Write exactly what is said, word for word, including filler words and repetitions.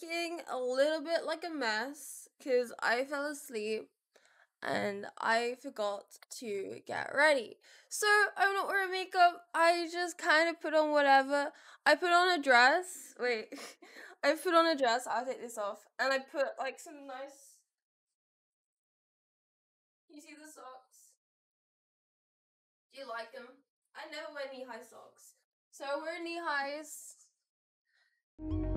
looking a little bit like a mess because I fell asleep and I forgot to get ready. So I'm not wearing makeup. I just kind of put on whatever. I put on a dress. Wait, I put on a dress. I'll take this off, and I put like some nice. You see the socks? Do you like them? I never wear knee high socks, so I wear knee highs.